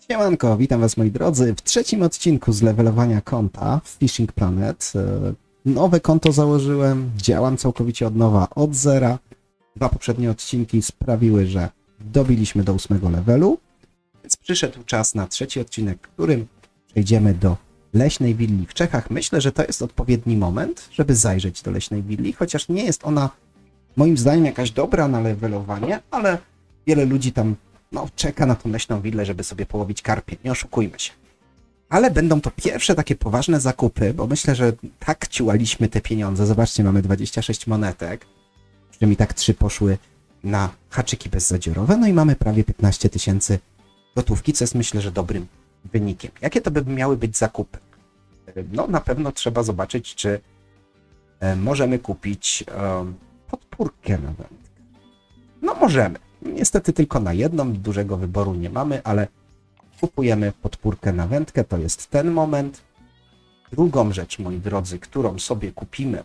Siemanko, witam was moi drodzy w trzecim odcinku z levelowania konta w Fishing Planet. Nowe konto założyłem, działam całkowicie od nowa, od zera. Dwa poprzednie odcinki sprawiły, że dobiliśmy do 8 levelu, więc przyszedł czas na trzeci odcinek, w którym przejdziemy do leśnej willi w Czechach. Myślę, że to jest odpowiedni moment, żeby zajrzeć do leśnej willi, chociaż nie jest ona moim zdaniem jakaś dobra na levelowanie, ale wiele ludzi tam czeka na tą leśną willę, żeby sobie połowić karpie, nie oszukujmy się. Ale będą to pierwsze takie poważne zakupy, bo myślę, że tak ciułaliśmy te pieniądze. Zobaczcie, mamy 26 monetek, przy czym i tak 3 poszły na haczyki bezzadziorowe, no i mamy prawie 15 000 gotówki, co jest myślę, że dobrym wynikiem. Jakie to by miały być zakupy? No na pewno trzeba zobaczyć, czy możemy kupić podpórkę na wędkę. No możemy. Niestety tylko na jedną, dużego wyboru nie mamy, ale kupujemy podpórkę na wędkę, to jest ten moment. Drugą rzecz, moi drodzy, którą sobie kupimy,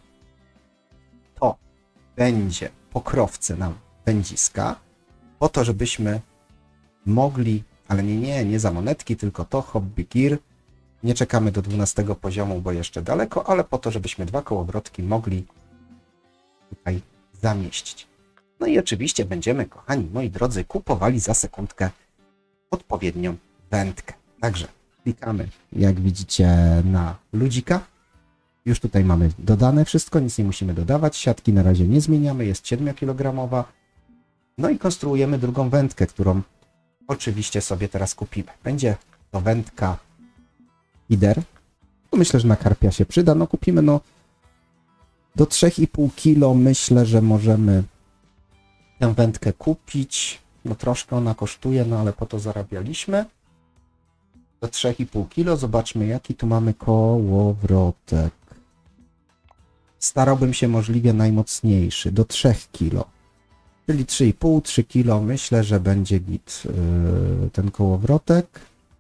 to będzie pokrowce na wędziska, po to, żebyśmy mogli, ale nie za monetki, tylko to hobby gear. Nie czekamy do 12 poziomu, bo jeszcze daleko, ale po to, żebyśmy 2 kołowrotki mogli tutaj zamieścić. No i oczywiście będziemy, kochani moi drodzy, kupowali za sekundkę odpowiednią wędkę. Także klikamy, jak widzicie, na ludzika. Już tutaj mamy dodane wszystko, nic nie musimy dodawać. Siatki na razie nie zmieniamy, jest 7-kilogramowa. No i konstruujemy drugą wędkę, którą oczywiście sobie teraz kupimy. Będzie to wędka Hider. Myślę, że na karpia się przyda. No kupimy do 3,5 kg. Myślę, że możemy tę wędkę kupić. No troszkę ona kosztuje, no ale po to zarabialiśmy. Do 3,5 kg. Zobaczmy, jaki tu mamy kołowrotek. Starałbym się możliwie najmocniejszy, do 3 kg. Czyli 3,5-3 kg. Myślę, że będzie git ten kołowrotek.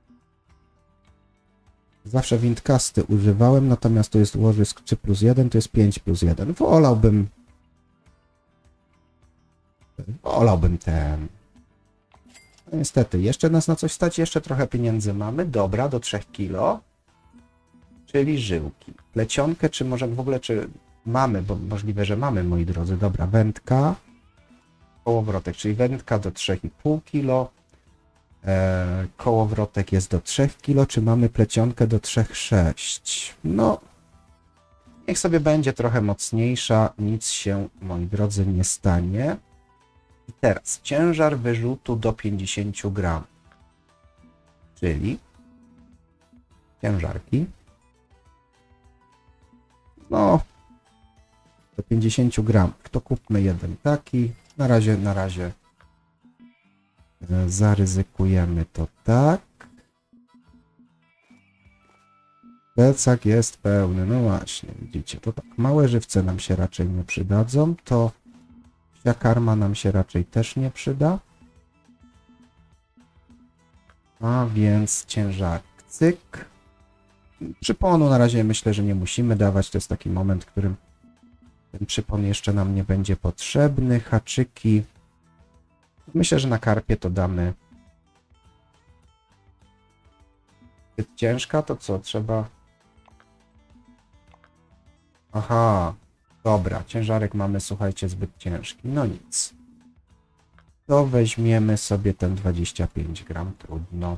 Zawsze windcasty używałem, natomiast tu jest łożysk 3+1, to jest 5+1. Wolałbym ten. No niestety, jeszcze nas na coś stać, jeszcze trochę pieniędzy mamy. Dobra, do 3 kg. Czyli żyłki. Plecionkę, czy może w ogóle, czy mamy, bo możliwe, że mamy, moi drodzy. Dobra, wędka. Kołowrotek, czyli wędka do 3,5 kg. Kołowrotek jest do 3 kg. Czy mamy plecionkę do 3,6? No, niech sobie będzie trochę mocniejsza. Nic się, moi drodzy, nie stanie. I teraz ciężar wyrzutu do 50 gram. Czyli ciężarki. No, do 50 gram. To kupmy jeden taki. Na razie zaryzykujemy to tak. Plecak jest pełny. No właśnie, widzicie, to tak. Małe żywce nam się raczej nie przydadzą. To psia karma nam się raczej też nie przyda. A więc ciężarek, cyk. Przyponu na razie myślę, że nie musimy dawać. To jest taki moment, w którym ten przypon jeszcze nam nie będzie potrzebny. Haczyki. Myślę, że na karpie to damy. Zbyt ciężka, to co? Trzeba... Aha. Dobra, ciężarek mamy, słuchajcie, zbyt ciężki. No nic. To weźmiemy sobie ten 25 gram, trudno.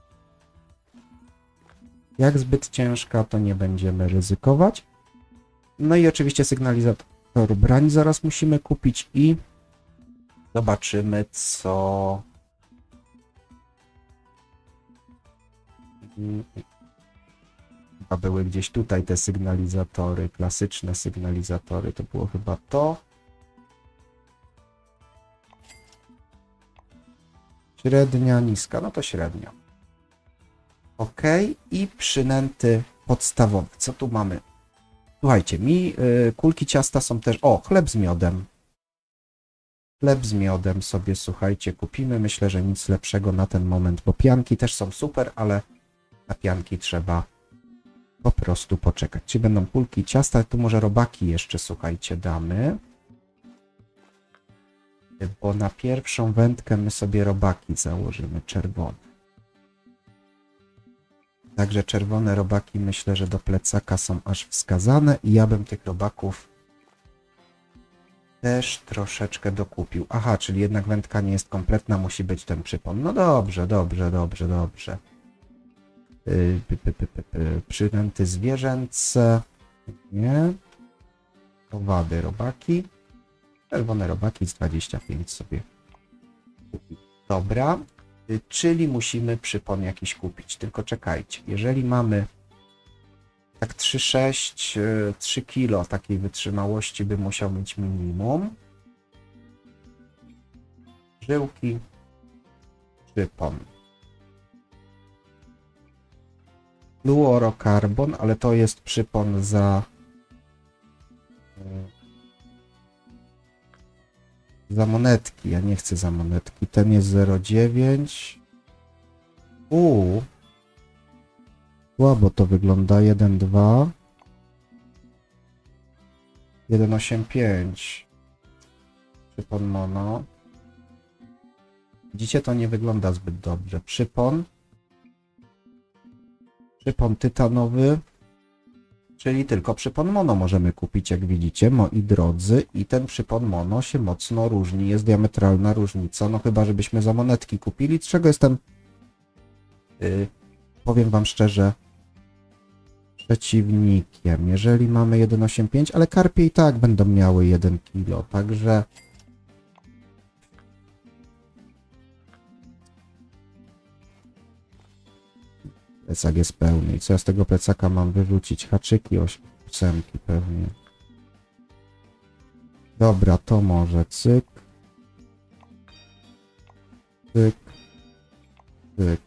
Jak zbyt ciężka, to nie będziemy ryzykować. No i oczywiście sygnalizator brań zaraz musimy kupić i zobaczymy, co... Chyba były gdzieś tutaj te sygnalizatory, klasyczne sygnalizatory, to było chyba to. Średnia, niska, no to średnia. Ok, i przynęty podstawowe. Co tu mamy? Słuchajcie, kulki ciasta są też... O, chleb z miodem. Chleb z miodem sobie, słuchajcie, kupimy. Myślę, że nic lepszego na ten moment, bo pianki też są super, ale na pianki trzeba po prostu poczekać. Czy będą kulki ciasta? Tu może robaki jeszcze, słuchajcie, damy. Bo na pierwszą wędkę my sobie robaki założymy czerwone. Także czerwone robaki myślę, że do plecaka są aż wskazane i ja bym tych robaków też troszeczkę dokupił. Aha, czyli jednak wędka nie jest kompletna, musi być ten przypon. No dobrze, dobrze, dobrze, dobrze. Przynęty zwierzęce. Nie. Owady, robaki. Czerwone robaki z 25 sobie kupił. Dobra. Czyli musimy przypon jakiś kupić. Tylko czekajcie. Jeżeli mamy tak 3,6, 3 kilo takiej wytrzymałości by musiał mieć minimum. Żyłki. Przypon. Fluorokarbon, ale to jest przypon za monetki. Ja nie chcę za monetki. Ten jest 0,9. Słabo to wygląda. 1,2. 1,85. Przypon mono. Widzicie, to nie wygląda zbyt dobrze. Przypon tytanowy, czyli tylko przypon mono możemy kupić, jak widzicie, moi drodzy. I ten przypon mono się mocno różni. Jest diametralna różnica. No chyba, żebyśmy za monetki kupili, z czego jestem, powiem wam szczerze, przeciwnikiem. Jeżeli mamy 1,85, ale karpie i tak będą miały 1 kilo, także plecak jest pełny. I co ja z tego plecaka mam wyrzucić? Haczyki, 8 pewnie. Dobra, to może cyk. Cyk. Cyk.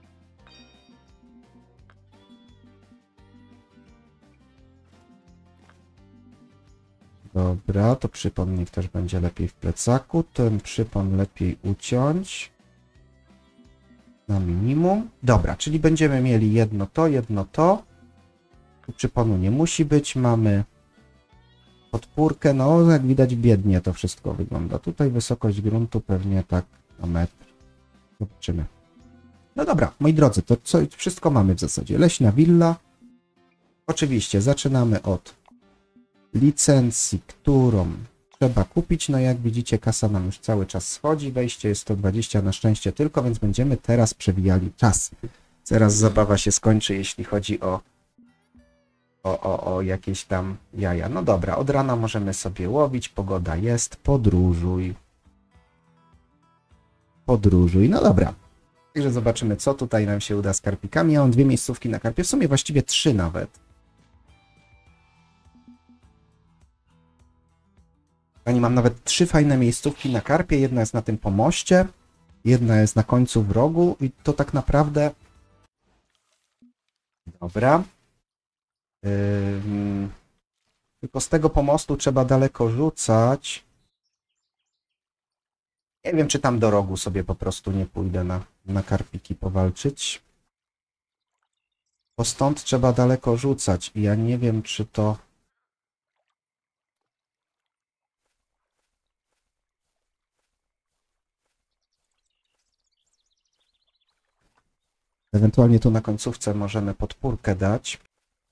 Dobra, to przypon niech też będzie lepiej w plecaku. Ten przypon lepiej uciąć. Na minimum. Dobra, czyli będziemy mieli jedno to, jedno to. Tu przyponu nie musi być. Mamy podpórkę. No, jak widać, biednie to wszystko wygląda. Tutaj wysokość gruntu pewnie tak na metr. Zobaczymy. No dobra, moi drodzy, to wszystko mamy w zasadzie. Leśna willa. Oczywiście zaczynamy od licencji, którą trzeba kupić. No jak widzicie, kasa nam już cały czas schodzi. Wejście jest 120 na szczęście tylko, więc będziemy teraz przewijali czas. Zaraz zabawa się skończy, jeśli chodzi o jakieś tam jaja. No dobra, od rana możemy sobie łowić, pogoda jest, podróżuj. Podróżuj, no dobra. Także zobaczymy, co tutaj nam się uda z karpikami. Ja mam 2 miejscówki na karpie, w sumie właściwie 3 nawet. Mam nawet 3 fajne miejscówki na karpie. Jedna jest na tym pomoście, jedna jest na końcu w rogu i to tak naprawdę... Dobra. Tylko z tego pomostu trzeba daleko rzucać. Nie wiem, czy tam do rogu sobie po prostu nie pójdę na karpiki powalczyć. Bo stąd trzeba daleko rzucać i ja nie wiem, czy to... Ewentualnie tu na końcówce możemy podpórkę dać.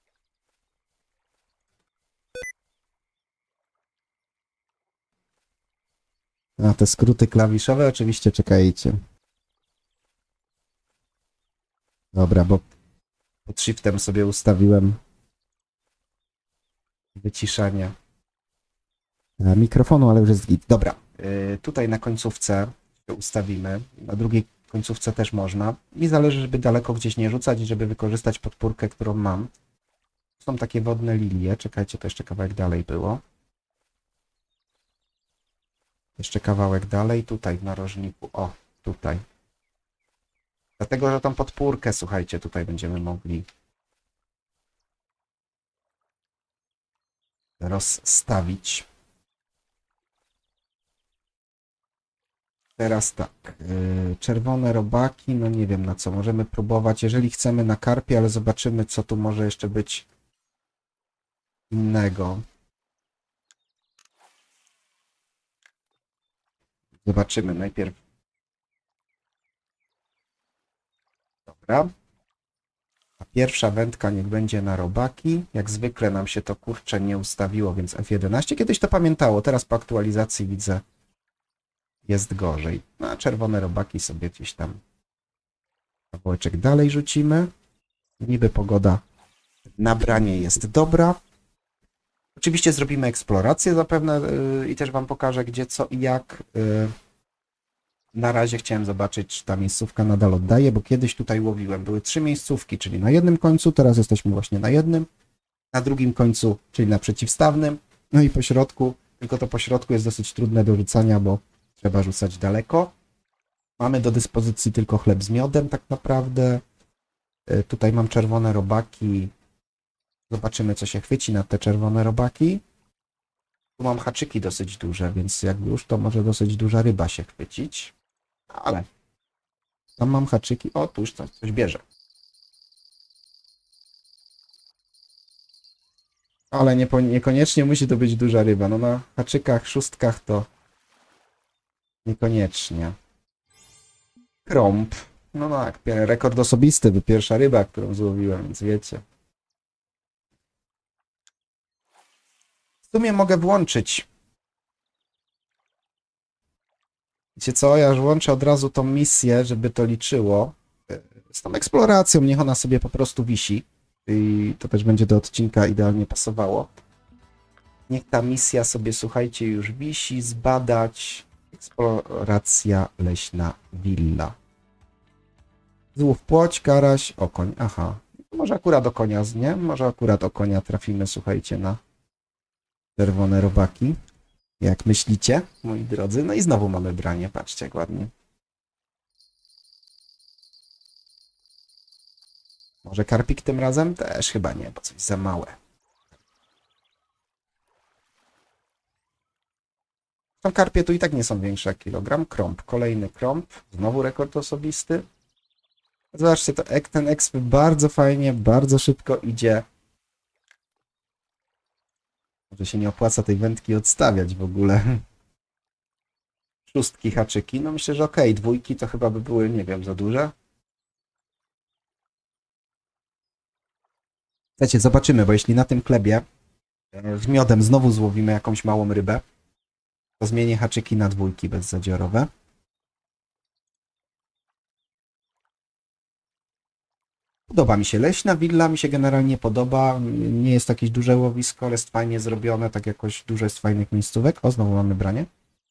A te skróty klawiszowe oczywiście czekajcie. Dobra, bo pod shiftem sobie ustawiłem wyciszanie mikrofonu, ale już jest git. Dobra, tutaj na końcówce się ustawimy. Na drugiej końcówce też można. Mi zależy, żeby daleko gdzieś nie rzucać i żeby wykorzystać podpórkę, którą mam. Są takie wodne lilie. Czekajcie, to jeszcze kawałek dalej było. Jeszcze kawałek dalej, tutaj w narożniku. O, tutaj. Dlatego, że tą podpórkę, słuchajcie, tutaj będziemy mogli rozstawić. Teraz tak, czerwone robaki, no nie wiem na co, możemy próbować, jeżeli chcemy na karpie, ale zobaczymy, co tu może jeszcze być innego. Zobaczymy najpierw. Dobra. Pierwsza wędka niech będzie na robaki. Jak zwykle nam się to kurczę nie ustawiło, więc F11. Kiedyś to pamiętało, teraz po aktualizacji widzę jest gorzej. No a czerwone robaki sobie gdzieś tam kawałeczek dalej rzucimy. Niby pogoda na branie jest dobra. Oczywiście zrobimy eksplorację zapewne i też wam pokażę gdzie, co i jak. Na razie chciałem zobaczyć, czy ta miejscówka nadal oddaje, bo kiedyś tutaj łowiłem. Były 3 miejscówki, czyli na jednym końcu, teraz jesteśmy właśnie na jednym. Na drugim końcu, czyli na przeciwstawnym. No i po środku, tylko to po środku jest dosyć trudne do rzucania, bo trzeba rzucać daleko. Mamy do dyspozycji tylko chleb z miodem tak naprawdę. Tutaj mam czerwone robaki. Zobaczymy, co się chwyci na te czerwone robaki. Tu mam haczyki dosyć duże, więc jakby już to może dosyć duża ryba się chwycić. Ale tam mam haczyki. O, tu już coś bierze. Ale niekoniecznie musi to być duża ryba. No na haczykach, szóstkach to niekoniecznie. Krąb. No tak, rekord osobisty, by pierwsza ryba, którą złowiłem, więc wiecie. W sumie mogę włączyć. Wiecie co, ja już włączę od razu tą misję, żeby to liczyło. Z tą eksploracją, niech ona sobie po prostu wisi. I to też będzie do odcinka idealnie pasowało. Niech ta misja sobie, słuchajcie, już wisi, zbadać. Eksploracja leśna willa. Złów płoć, karaś, okoń. Aha. Może akurat o konia, nie? Może akurat o konia trafimy, słuchajcie, na czerwone robaki. Jak myślicie, moi drodzy? No i znowu mamy branie, patrzcie jak ładnie. Może karpik tym razem? Też chyba nie, bo coś za małe. Tam karpie tu i tak nie są większe jak kilogram. Krąb, kolejny krąb. Znowu rekord osobisty. Zobaczcie, ten exp bardzo fajnie, bardzo szybko idzie. Może się nie opłaca tej wędki odstawiać w ogóle. Szóstki, haczyki. No myślę, że okej. Dwójki to chyba by były, nie wiem, za duże. Słuchajcie, zobaczymy, bo jeśli na tym chlebie z miodem znowu złowimy jakąś małą rybę, to zmienię haczyki na dwójki bezzadziorowe. Podoba mi się leśna willa, mi się generalnie podoba. Nie jest jakieś duże łowisko, ale jest fajnie zrobione, tak jakoś dużo jest fajnych miejscówek. O, znowu mamy branie.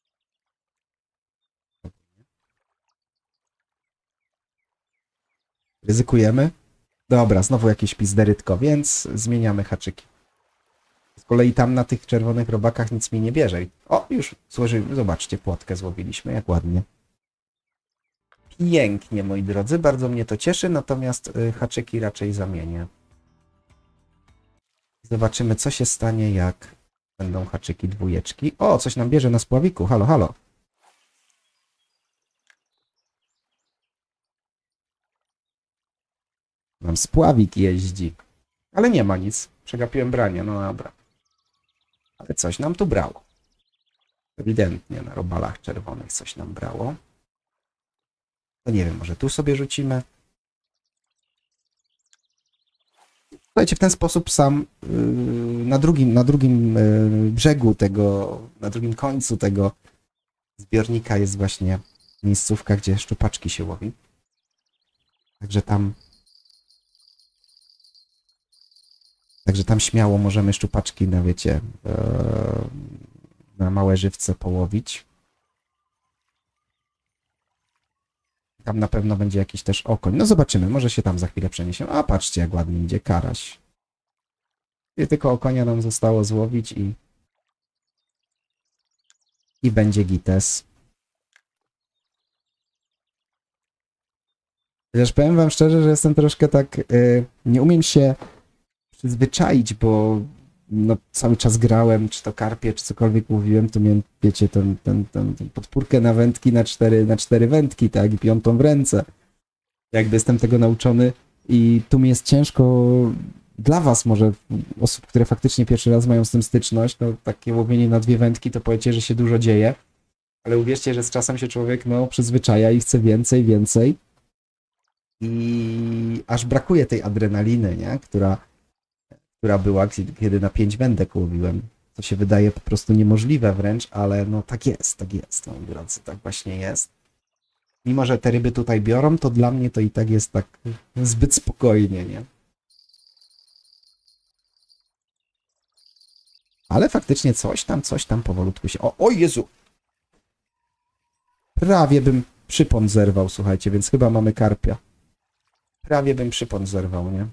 Ryzykujemy. Dobra, znowu jakieś pizderytko, więc zmieniamy haczyki. Z kolei tam na tych czerwonych robakach nic mi nie bierze. O, już złożymy, zobaczcie, płotkę złowiliśmy, jak ładnie. Pięknie, moi drodzy, bardzo mnie to cieszy, natomiast haczyki raczej zamienię. Zobaczymy, co się stanie, jak będą haczyki dwójeczki. O, coś nam bierze na spławiku, halo, halo. Nam spławik jeździ. Ale nie ma nic. Przegapiłem branie, no dobra. Ale coś nam tu brało. Ewidentnie na robalach czerwonych coś nam brało. To nie wiem, może tu sobie rzucimy. Słuchajcie, w ten sposób sam na drugim brzegu tego, na drugim końcu tego zbiornika jest właśnie miejscówka, gdzie szczupaczki się łowi. Także tam śmiało możemy szczupaczki na, wiecie, na małe żywce połowić. Tam na pewno będzie jakiś też okoń. No zobaczymy, może się tam za chwilę przeniesiemy. A patrzcie, jak ładnie idzie karaś. I tylko okonia nam zostało złowić i będzie gites. Chociaż powiem wam szczerze, że jestem troszkę tak... nie umiem się przyzwyczaić, bo no, cały czas grałem, czy to karpie, czy cokolwiek mówiłem, to miałem, wiecie, tę podpórkę na wędki na cztery wędki, tak, i piątą w ręce. Jakby jestem tego nauczony i tu mi jest ciężko, dla was może, osób, które faktycznie pierwszy raz mają z tym styczność, no takie łowienie na dwie wędki, to powiecie, że się dużo dzieje, ale uwierzcie, że z czasem się człowiek, no, przyzwyczaja i chce więcej. I aż brakuje tej adrenaliny, nie? Która była, kiedy na 5 wędek łowiłem. To się wydaje po prostu niemożliwe wręcz, ale no tak jest, moi drodzy, tak właśnie jest. Mimo że te ryby tutaj biorą, to dla mnie to i tak jest tak zbyt spokojnie, nie? Ale faktycznie coś tam powolutku się... O Jezu! Prawie bym przypon zerwał, słuchajcie, więc chyba mamy karpia. Prawie bym przypon zerwał, nie?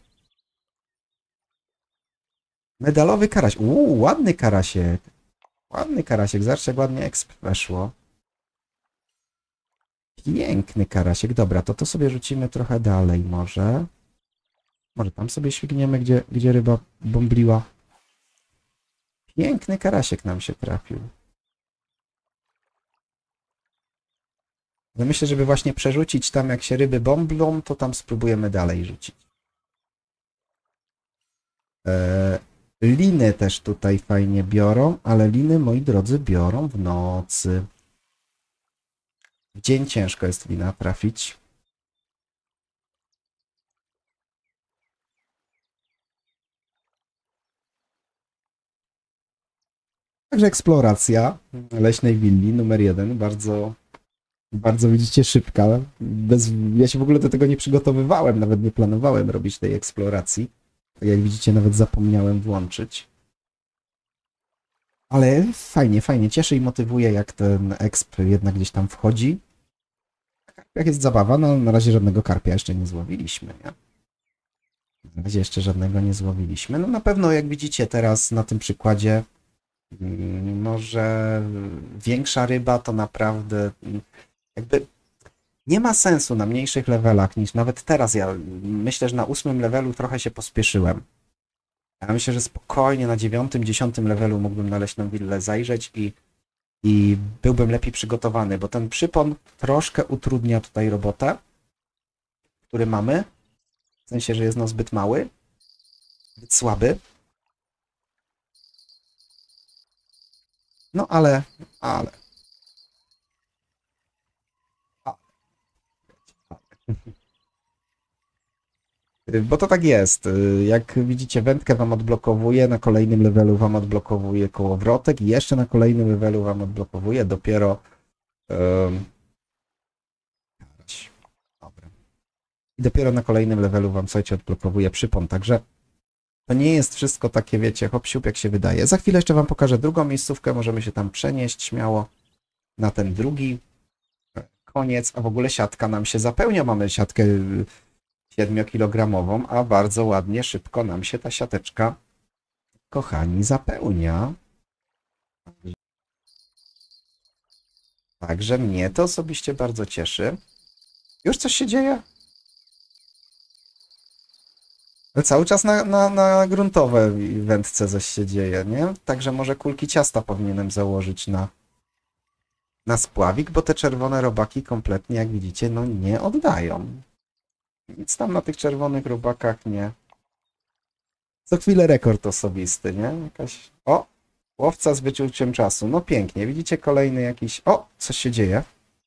Medalowy karaś. Ładny karasiek. Ładny karasiek. Zobaczcie, jak ładnie exp weszło. Piękny karasiek. Dobra, to sobie rzucimy trochę dalej może. Może tam sobie świgniemy, gdzie ryba bąbliła. Piękny karasiek nam się trafił. No myślę, żeby właśnie przerzucić tam, jak się ryby bąblą, to tam spróbujemy dalej rzucić. Liny też tutaj fajnie biorą, ale liny, moi drodzy, biorą w nocy. W dzień ciężko jest lina trafić. Także eksploracja leśnej willi numer 1, bardzo widzicie szybka. Ja się w ogóle do tego nie przygotowywałem, nawet nie planowałem robić tej eksploracji. Tak jak widzicie, nawet zapomniałem włączyć. Ale fajnie, cieszy i motywuje, jak ten exp jednak gdzieś tam wchodzi. Jak jest zabawa, no na razie żadnego karpia jeszcze nie złowiliśmy, nie? Na razie jeszcze żadnego nie złowiliśmy. No na pewno, jak widzicie teraz na tym przykładzie, może większa ryba to naprawdę jakby nie ma sensu na mniejszych levelach niż nawet teraz. Ja myślę, że na 8 levelu trochę się pospieszyłem. Ja myślę, że spokojnie na 9, 10 levelu mógłbym na leśną willę zajrzeć i byłbym lepiej przygotowany, bo ten przypon troszkę utrudnia tutaj robotę, który mamy. W sensie, że jest no zbyt mały, zbyt słaby. No ale. Bo to tak jest. Jak widzicie, wędkę wam odblokowuje, na kolejnym levelu wam odblokowuje kołowrotek i jeszcze na kolejnym levelu wam odblokowuje dopiero... Dobra. I dopiero na kolejnym levelu wam, słuchajcie, odblokowuje przypon, także to nie jest wszystko takie, wiecie, hop siup, jak się wydaje. Za chwilę jeszcze wam pokażę drugą miejscówkę, możemy się tam przenieść śmiało na ten drugi koniec, a w ogóle siatka nam się zapełnia, mamy siatkę 7-kilogramową, a bardzo ładnie, szybko nam się ta siateczka, kochani, zapełnia. Także mnie to osobiście bardzo cieszy. Już coś się dzieje? Ale cały czas na gruntowe wędce coś się dzieje, nie? Także może kulki ciasta powinienem założyć na spławik, bo te czerwone robaki kompletnie, jak widzicie, no nie oddają. Nic tam na tych czerwonych robakach nie. Co chwilę rekord osobisty, nie? Jakaś... O! Łowca z wyczuciem czasu. No pięknie. Widzicie kolejny jakiś... O! Coś się dzieje.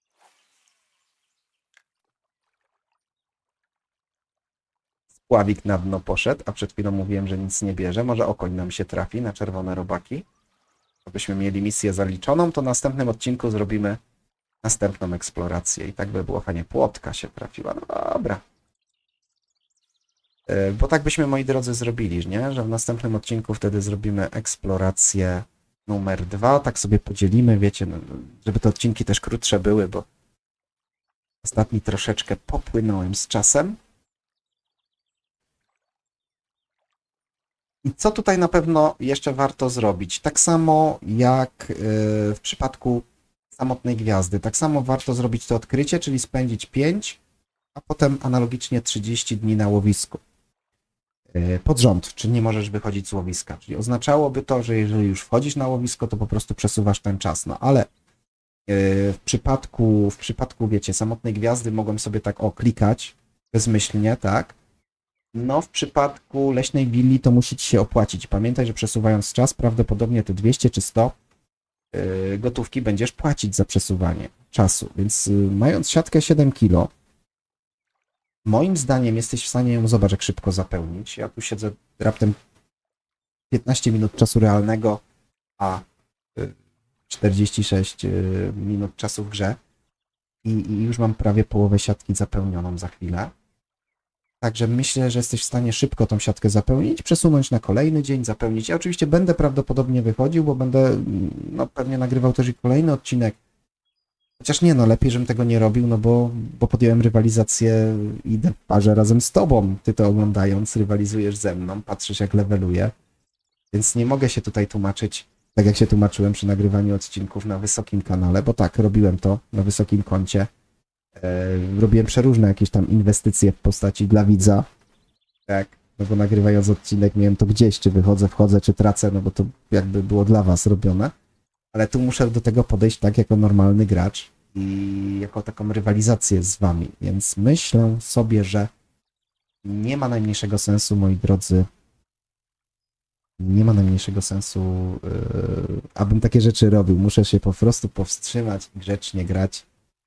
Spławik na dno poszedł, a przed chwilą mówiłem, że nic nie bierze. Może okoń nam się trafi na czerwone robaki. Żebyśmy mieli misję zaliczoną, to w następnym odcinku zrobimy następną eksplorację. I tak by było fajnie. Płotka się trafiła. No dobra. Bo tak byśmy, moi drodzy, zrobili, nie? Że w następnym odcinku wtedy zrobimy eksplorację numer 2. Tak sobie podzielimy, wiecie, no, żeby te odcinki też krótsze były, bo ostatni troszeczkę popłynąłem z czasem. I co tutaj na pewno jeszcze warto zrobić? Tak samo jak w przypadku samotnej gwiazdy. Tak samo warto zrobić to odkrycie, czyli spędzić 5, a potem analogicznie 30 dni na łowisku. Pod rząd, czy nie możesz wychodzić z łowiska. Czyli oznaczałoby to, że jeżeli już wchodzisz na łowisko, to po prostu przesuwasz ten czas. No ale w przypadku, wiecie, samotnej gwiazdy mogłem sobie tak klikać bezmyślnie, tak? No w przypadku leśnej willi to musi ci się opłacić. Pamiętaj, że przesuwając czas, prawdopodobnie te 200 czy 100 gotówki będziesz płacić za przesuwanie czasu. Więc mając siatkę 7 kg, Moim zdaniem jesteś w stanie ją, zobacz jak szybko zapełnić. Ja tu siedzę raptem 15 minut czasu realnego, a 46 minut czasu w grze i już mam prawie połowę siatki zapełnioną za chwilę. Także myślę, że jesteś w stanie szybko tą siatkę zapełnić, przesunąć na kolejny dzień, zapełnić. Ja oczywiście będę prawdopodobnie wychodził, bo będę pewnie nagrywał też i kolejny odcinek. Chociaż nie, lepiej, żebym tego nie robił, bo podjąłem rywalizację i idę w parze razem z tobą. Ty to oglądając, rywalizujesz ze mną, patrzysz jak leveluję. Więc nie mogę się tutaj tłumaczyć, tak jak się tłumaczyłem przy nagrywaniu odcinków na wysokim kanale, bo tak, robiłem to na wysokim koncie. Robiłem przeróżne jakieś tam inwestycje w postaci dla widza. Tak, bo nagrywając odcinek miałem to gdzieś, czy wychodzę, wchodzę, czy tracę, bo to jakby było dla was robione. Ale tu muszę do tego podejść tak jako normalny gracz i jako taką rywalizację z wami. Więc myślę sobie, że nie ma najmniejszego sensu, moi drodzy, nie ma najmniejszego sensu, abym takie rzeczy robił. Muszę się po prostu powstrzymać i grzecznie grać,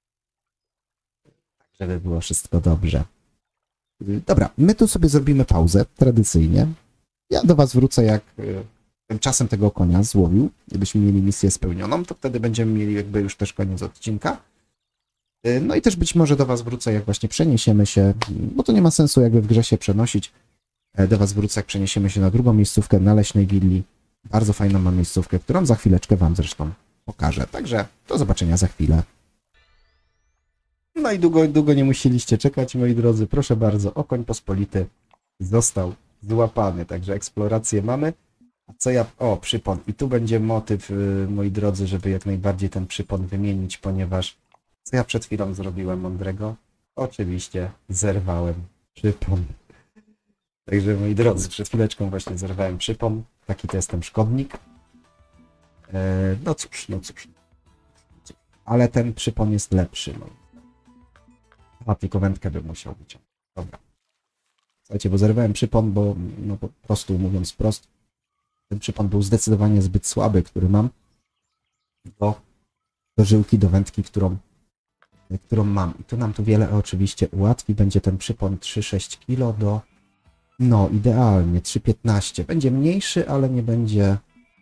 żeby było wszystko dobrze. Dobra, my tu sobie zrobimy pauzę, tradycyjnie. Ja do was wrócę, jak czasem tego konia złowił. Gdybyśmy mieli misję spełnioną, to wtedy będziemy mieli jakby już też koniec odcinka. No i też być może do was wrócę, jak właśnie przeniesiemy się, bo to nie ma sensu jakby w grze się przenosić. Do was wrócę, jak przeniesiemy się na drugą miejscówkę, na Leśnej Willi. Bardzo fajną mam miejscówkę, którą za chwileczkę wam zresztą pokażę. Także do zobaczenia za chwilę. No i długo nie musieliście czekać, moi drodzy. Proszę bardzo, Okoń Pospolity został złapany. Także eksplorację mamy. A co ja... O, przypon. I tu będzie motyw, moi drodzy, żeby jak najbardziej ten przypon wymienić, ponieważ co ja przed chwilą zrobiłem mądrego? Oczywiście zerwałem przypon. Także, moi drodzy, przed chwileczką właśnie zerwałem przypon. Taki to jestem szkodnik. No cóż. Ale ten przypon jest lepszy. A, tylko wędkę bym musiał wyciągnąć. Dobra. Słuchajcie, bo zerwałem przypon, bo po prostu, mówiąc wprost, ten przypon był zdecydowanie zbyt słaby, który mam do żyłki, do wędki, którą mam. I to nam tu wiele oczywiście ułatwi. Będzie ten przypon 3,6 kg do... No, idealnie, 3,15. Będzie mniejszy, ale nie będzie...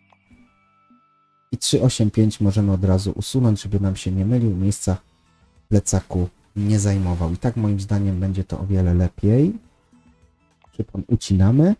I 3,85 możemy od razu usunąć, żeby nam się nie mylił. Miejsca w plecaku nie zajmował. I tak moim zdaniem będzie to o wiele lepiej. Przypon ucinamy.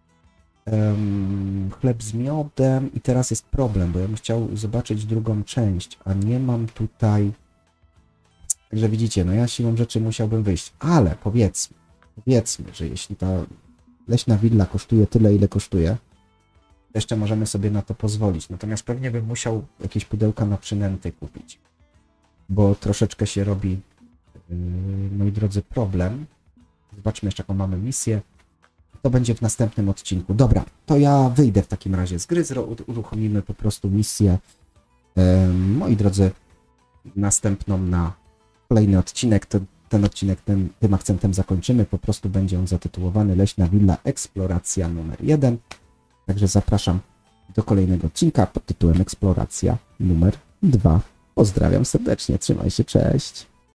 Chleb z miodem. I teraz jest problem, bo ja bym chciał zobaczyć drugą część, a nie mam tutaj... Także widzicie, no ja siłą rzeczy musiałbym wyjść. Ale powiedzmy, że jeśli ta Leśna Willa kosztuje tyle, ile kosztuje, jeszcze możemy sobie na to pozwolić. Natomiast pewnie bym musiał jakieś pudełka na przynęty kupić. Bo troszeczkę się robi, moi drodzy, problem. Zobaczmy jeszcze, jaką mamy misję. To będzie w następnym odcinku. Dobra, to ja wyjdę w takim razie z gry, uruchomimy po prostu misję, moi drodzy, następną na kolejny odcinek. Ten odcinek tym akcentem zakończymy. Po prostu będzie on zatytułowany Leśna Willa Eksploracja numer 1. Także zapraszam do kolejnego odcinka pod tytułem Eksploracja numer 2. Pozdrawiam serdecznie, trzymaj się, cześć.